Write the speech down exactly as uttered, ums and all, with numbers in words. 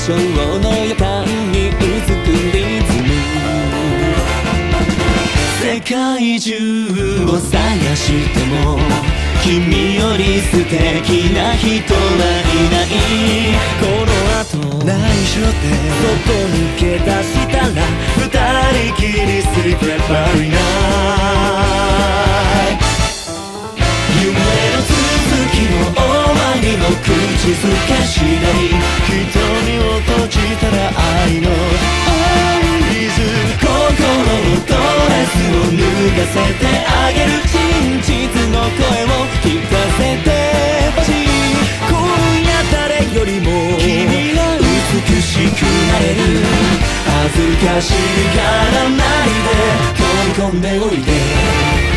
象の予感にうずくリズム、世界中を探しても君より素敵な人はいない。この後内緒で外抜け出したら二人きり Secret Party Night、 夢の続きも終わりも口づけしない。 瞳を閉じたら愛の合図、 心のドレスを脱がせてあげる。真実の声を聞かせてほしい。今夜誰よりも君が美しくなれる。恥ずかしがらないで飛び込んでおいで。